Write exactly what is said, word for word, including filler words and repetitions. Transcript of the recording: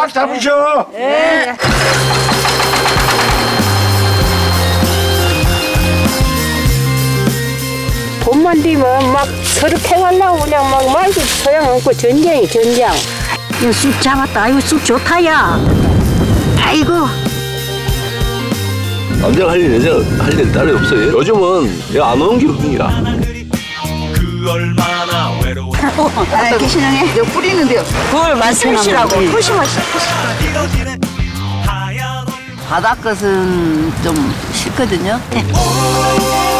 꽉 잡으셔. 예. 봄만 되면 막 서로 패가려고 그냥 막 말도 소용없고 전쟁이 전쟁. 이거 쑥 잡았다. 아이고 쑥 좋다 야. 아이고. 남자가 할 일, 여자가 할 일 따로 없어요. 요즘은 내가 안 오는 게 없습니다. 아, 계시네. 이거 뿌리는데요. 그걸 말씀하시라고. 조심하시오. 바닷것은 좀 싫거든요.